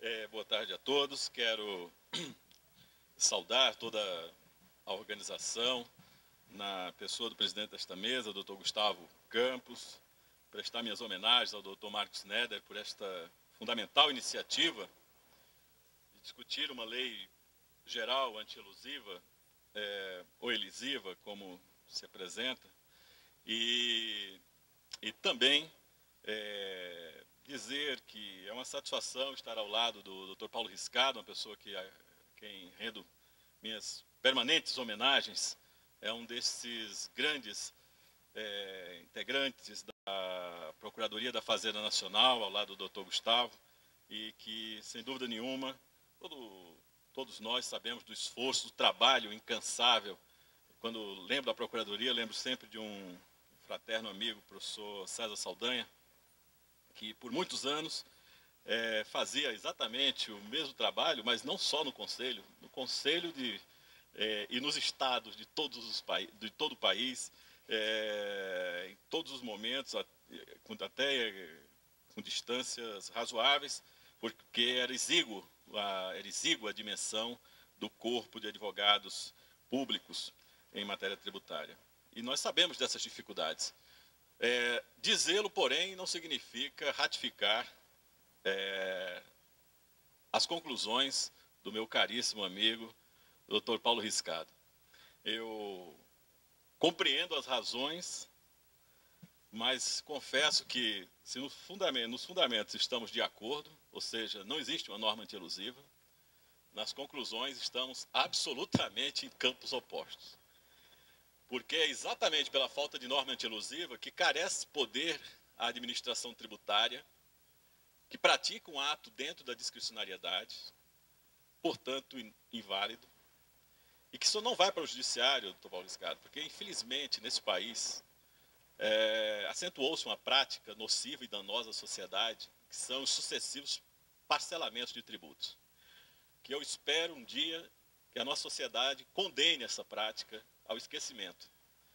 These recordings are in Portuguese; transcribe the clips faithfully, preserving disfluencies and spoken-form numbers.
É, boa tarde a todos. Quero saudar toda a organização, na pessoa do presidente desta mesa, doutor Gustavo Campos, prestar minhas homenagens ao doutor Marcos Neder por esta fundamental iniciativa de discutir uma lei geral antielusiva, é, ou elisiva, como se apresenta, e, e também é, dizer que é uma satisfação estar ao lado do doutor Paulo Riscado, uma pessoa que, a quem rendo minhas permanentes homenagens, é um desses grandes é, integrantes da Procuradoria da Fazenda Nacional, ao lado do doutor Gustavo, e que, sem dúvida nenhuma, todo, todos nós sabemos do esforço, do trabalho incansável. Quando lembro da Procuradoria, lembro sempre de um fraterno amigo, o professor César Saldanha, que por muitos anos é, fazia exatamente o mesmo trabalho, mas não só no Conselho, no Conselho de, é, e nos estados de, todos os de todo o país, é, em todos os momentos, até com distâncias razoáveis, porque era exíguo, a, era exígua a dimensão do corpo de advogados públicos em matéria tributária. E nós sabemos dessas dificuldades. É, dizê-lo, porém, não significa ratificar é, as conclusões do meu caríssimo amigo, doutor Paulo Riscado. Eu compreendo as razões, mas confesso que, se no fundamento, nos fundamentos estamos de acordo, ou seja, não existe uma norma antielusiva, nas conclusões estamos absolutamente em campos opostos. Porque é exatamente pela falta de norma antielusiva que carece poder a administração tributária, que pratica um ato dentro da discricionariedade, portanto inválido, e que isso não vai para o judiciário, doutor Paulo Riscado, porque infelizmente nesse país é, acentuou-se uma prática nociva e danosa à sociedade, que são os sucessivos parcelamentos de tributos, que eu espero um dia que a nossa sociedade condene essa prática ao esquecimento.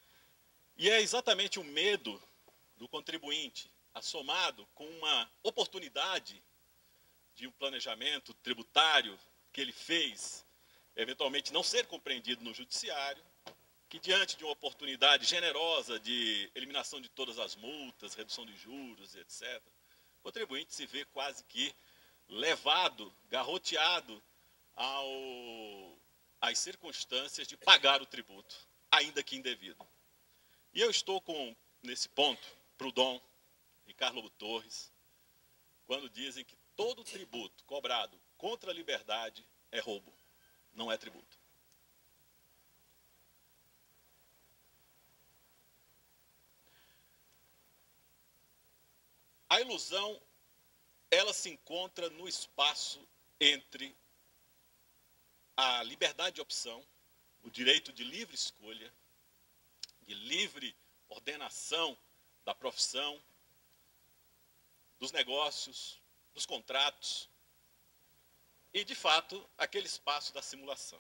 E é exatamente o medo do contribuinte, assomado com uma oportunidade de um planejamento tributário que ele fez, eventualmente não ser compreendido no judiciário, que diante de uma oportunidade generosa de eliminação de todas as multas, redução de juros, etcétera, o contribuinte se vê quase que levado, garroteado ao, às circunstâncias de pagar o tributo, ainda que indevido. E eu estou com, nesse ponto, Proudhon e Carlos Lobo Torres, quando dizem que todo tributo cobrado contra a liberdade é roubo, não é tributo. A ilusão, ela se encontra no espaço entre a liberdade de opção, o direito de livre escolha, de livre ordenação da profissão, dos negócios, dos contratos, e, de fato, aquele espaço da simulação.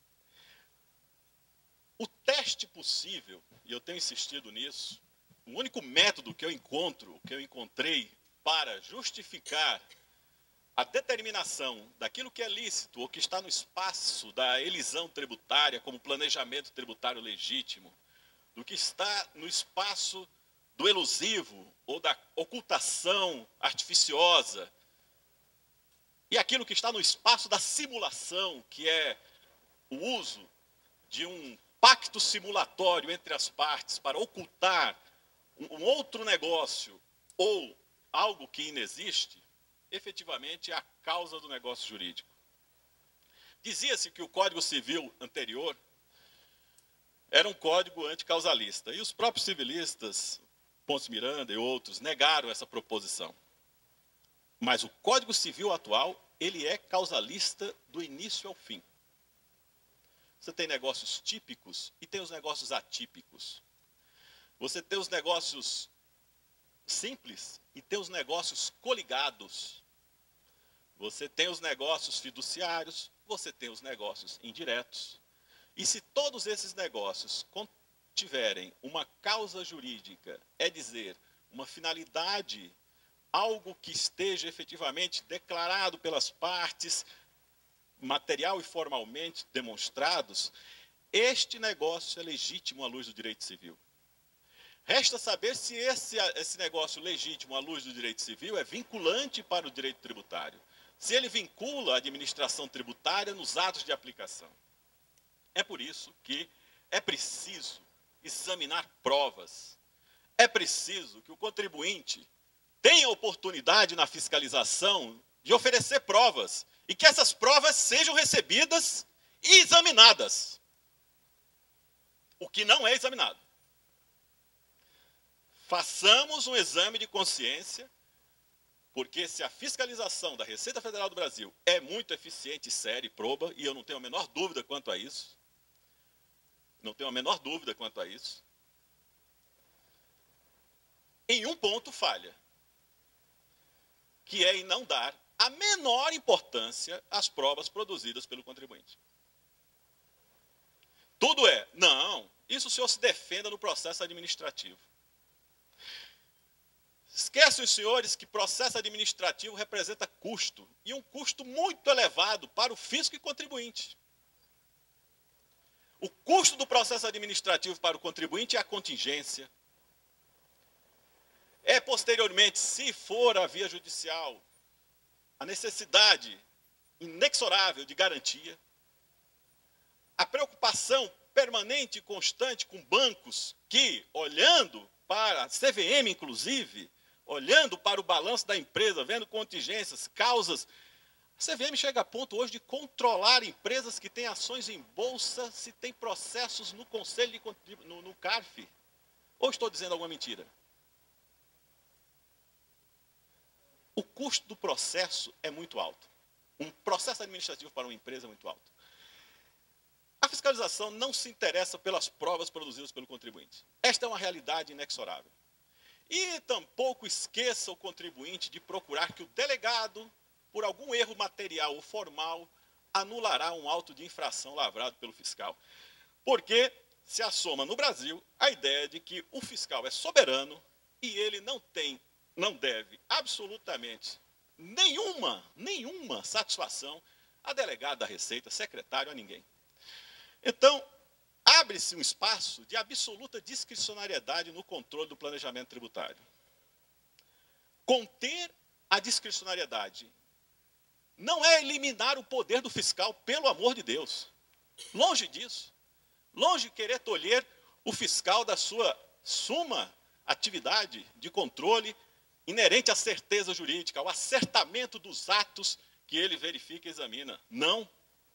O teste possível, e eu tenho insistido nisso, o único método que eu encontro, que eu encontrei para justificar a determinação daquilo que é lícito ou que está no espaço da elisão tributária como planejamento tributário legítimo, do que está no espaço do elusivo ou da ocultação artificiosa, e aquilo que está no espaço da simulação, que é o uso de um pacto simulatório entre as partes para ocultar um outro negócio ou algo que inexiste, efetivamente é a causa do negócio jurídico. Dizia-se que o Código Civil anterior era um código anticausalista, e os próprios civilistas, Ponce Miranda e outros, negaram essa proposição. Mas o Código Civil atual, ele é causalista do início ao fim. Você tem negócios típicos e tem os negócios atípicos. Você tem os negócios simples e tem os negócios coligados. Você tem os negócios fiduciários, você tem os negócios indiretos. E se todos esses negócios tiverem uma causa jurídica, é dizer, uma finalidade algo que esteja efetivamente declarado pelas partes, material e formalmente demonstrados, este negócio é legítimo à luz do direito civil. Resta saber se esse, esse negócio legítimo à luz do direito civil é vinculante para o direito tributário. Se ele vincula a administração tributária nos atos de aplicação. É por isso que é preciso examinar provas. É preciso que o contribuinte tenha oportunidade na fiscalização de oferecer provas e que essas provas sejam recebidas e examinadas. O que não é examinado. Façamos um exame de consciência, porque se a fiscalização da Receita Federal do Brasil é muito eficiente, séria e proba, e eu não tenho a menor dúvida quanto a isso, não tenho a menor dúvida quanto a isso, em um ponto falha, que é em não dar a menor importância às provas produzidas pelo contribuinte. Tudo é, não, isso o senhor se defenda no processo administrativo. Esquecem os senhores que processo administrativo representa custo, e um custo muito elevado para o fisco e contribuinte. O custo do processo administrativo para o contribuinte é a contingência. É, posteriormente, se for a via judicial, a necessidade inexorável de garantia, a preocupação permanente e constante com bancos que, olhando para a C V M, inclusive, olhando para o balanço da empresa, vendo contingências, causas, a C V M chega a ponto hoje de controlar empresas que têm ações em bolsa, se tem processos no Conselho, de, no, no CARF. Ou estou dizendo alguma mentira? O custo do processo é muito alto. Um processo administrativo para uma empresa é muito alto. A fiscalização não se interessa pelas provas produzidas pelo contribuinte. Esta é uma realidade inexorável. E tampouco esqueça o contribuinte de procurar que o delegado, por algum erro material ou formal, anulará um auto de infração lavrado pelo fiscal. Porque se assoma no Brasil a ideia de que o fiscal é soberano e ele não tem, não deve absolutamente nenhuma, nenhuma satisfação a delegado da Receita, secretário, a ninguém. Então, abre-se um espaço de absoluta discricionariedade no controle do planejamento tributário. Conter a discricionariedade não é eliminar o poder do fiscal, pelo amor de Deus. Longe disso. Longe de querer tolher o fiscal da sua suma atividade de controle inerente à certeza jurídica, ao acertamento dos atos que ele verifica e examina. Não.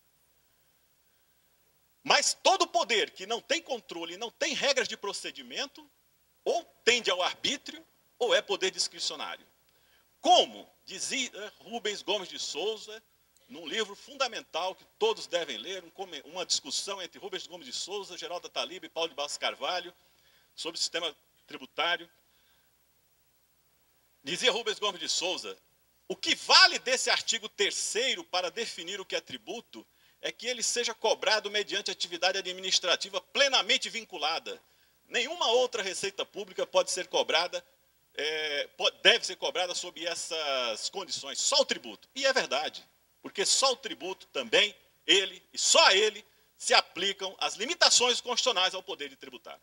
Mas todo poder que não tem controle, não tem regras de procedimento, ou tende ao arbítrio, ou é poder discricionário. Como dizia Rubens Gomes de Souza, num livro fundamental que todos devem ler, uma discussão entre Rubens Gomes de Souza, Geraldo Talib e Paulo de Barros Carvalho, sobre o sistema tributário. Dizia Rubens Gomes de Souza, o que vale desse artigo terceiro para definir o que é tributo é que ele seja cobrado mediante atividade administrativa plenamente vinculada. Nenhuma outra receita pública pode ser cobrada, é, deve ser cobrada sob essas condições, só o tributo. E é verdade, porque só o tributo também, ele e só a ele, se aplicam as limitações constitucionais ao poder de tributar.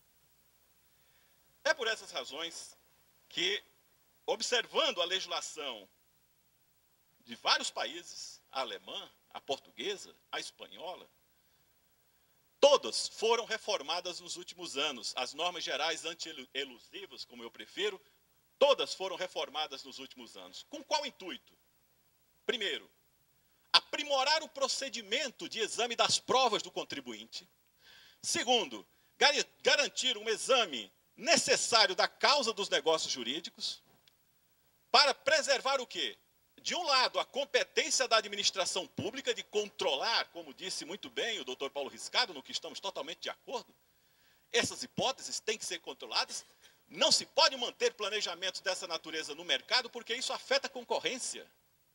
É por essas razões que, observando a legislação de vários países, a alemã, a portuguesa, a espanhola, todas foram reformadas nos últimos anos. As normas gerais anti-elusivas, como eu prefiro, todas foram reformadas nos últimos anos. Com qual intuito? Primeiro, aprimorar o procedimento de exame das provas do contribuinte. Segundo, garantir um exame necessário da causa dos negócios jurídicos para preservar o quê? De um lado, a competência da administração pública de controlar, como disse muito bem o doutor Paulo Riscado, no que estamos totalmente de acordo, essas hipóteses têm que ser controladas. Não se pode manter planejamentos dessa natureza no mercado, porque isso afeta a concorrência.